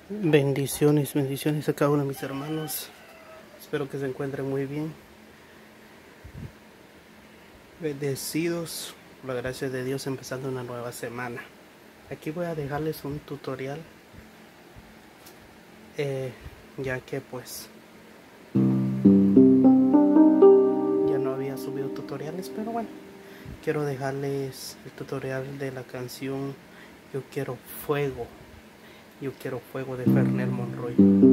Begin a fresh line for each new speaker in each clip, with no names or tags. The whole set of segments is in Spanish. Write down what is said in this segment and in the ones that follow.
Bendiciones, bendiciones a cada uno de mis hermanos. Espero que se encuentren muy bien. Bendecidos por la gracia de Dios, empezando una nueva semana. Aquí voy a dejarles un tutorial, ya que pues ya no había subido tutoriales, pero bueno, quiero dejarles el tutorial de la canción Yo Quiero Fuego. Yo Quiero Fuego de Fernel Monroy.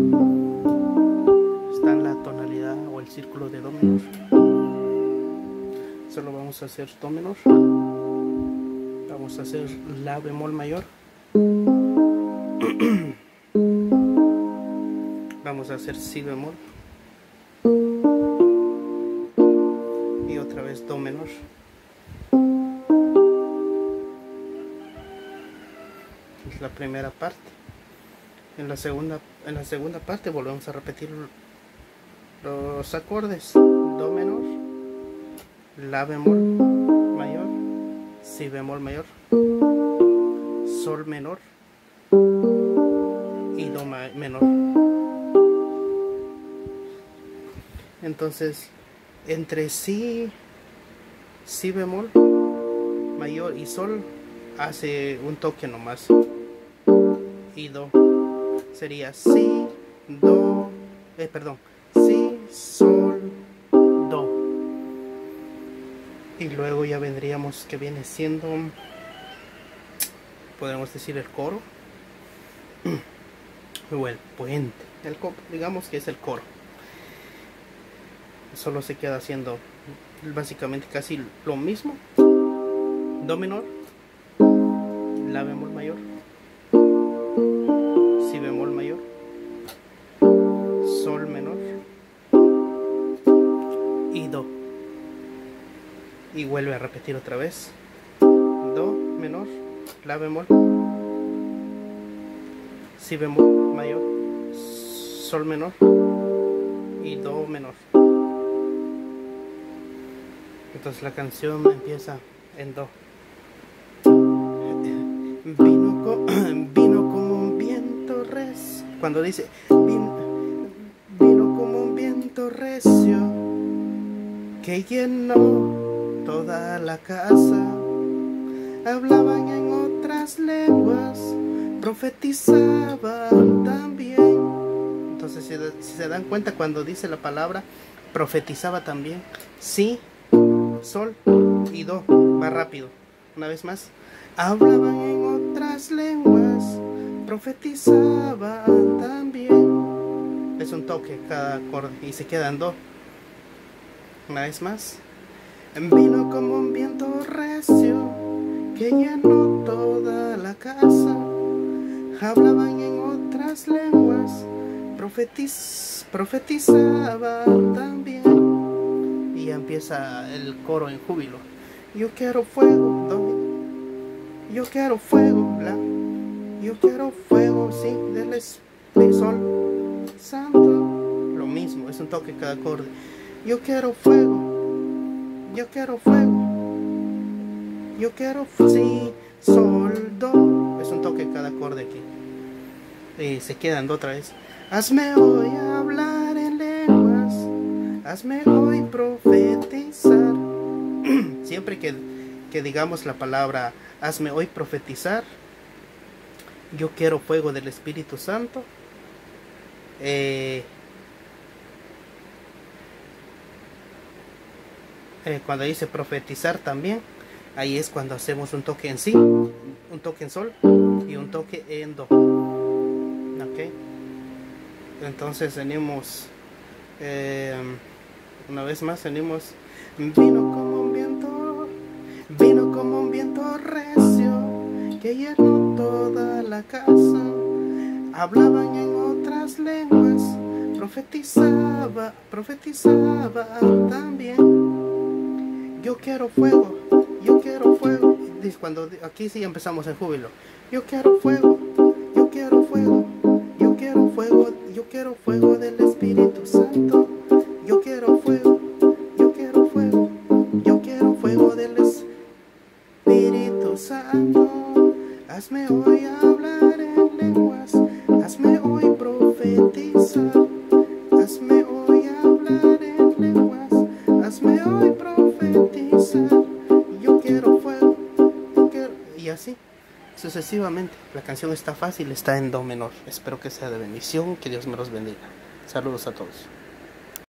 Está en la tonalidad o el círculo de do menor. Solo vamos a hacer do menor. Vamos a hacer la bemol mayor. Vamos a hacer si bemol. Y otra vez do menor. Es la primera parte. En la segunda parte volvemos a repetir los acordes: do menor, la bemol mayor, si bemol mayor, sol menor y do menor. Entonces, entre si bemol mayor y sol hace un toque nomás, y do. Sería si, do, si, sol, do. Y luego ya vendríamos, que viene siendo, podemos decir, el coro o el puente. Digamos que es el coro. Solo se queda haciendo básicamente casi lo mismo: do menor, la bemol mayor, si bemol mayor, sol menor y do. Y vuelve a repetir otra vez: do menor, la bemol, si bemol mayor, sol menor y do menor. Entonces la canción empieza en do. Vino como un viento recio. Cuando dice vino como un viento recio que llenó toda la casa. Hablaban en otras lenguas, profetizaban también. Entonces, si se dan cuenta, cuando dice la palabra profetizaba también, si, sol y do, va rápido. Una vez más: hablaban en otras lenguas, profetizaban también. Es un toque cada acorde y se queda en do. Una vez más: vino como un viento recio que llenó toda la casa. Hablaban en otras lenguas, profetizaban también. Y empieza el coro en júbilo: yo quiero fuego, do. Yo quiero fuego, la. Yo quiero fuego, sí, del Espíritu Sol Santo. Lo mismo, es un toque cada acorde. Yo quiero fuego, yo quiero fuego, yo quiero sí, sol, do. Es un toque cada acorde aquí. Y se quedan do otra vez: hazme hoy hablar en lenguas, hazme hoy profetizar. Siempre que digamos la palabra hazme hoy profetizar, yo quiero fuego del Espíritu Santo, cuando dice profetizar también, ahí es cuando hacemos un toque en si, un toque en sol y un toque en do. ¿Okay? Entonces venimos, una vez más venimos: vino como un viento recio que llenó toda la casa. Hablaban en otras lenguas, profetizaba también. Yo quiero fuego, yo quiero fuego. Cuando aquí sí empezamos en júbilo: yo quiero fuego, yo quiero fuego, yo quiero fuego, yo quiero fuego del Espíritu Santo. Yo quiero fuego, yo quiero fuego, yo quiero fuego del Espíritu Santo. Hazme hoy hablar en lenguas, hazme hoy así sucesivamente. La canción está fácil, está en do menor. Espero que sea de bendición, que Dios me los bendiga. Saludos a todos.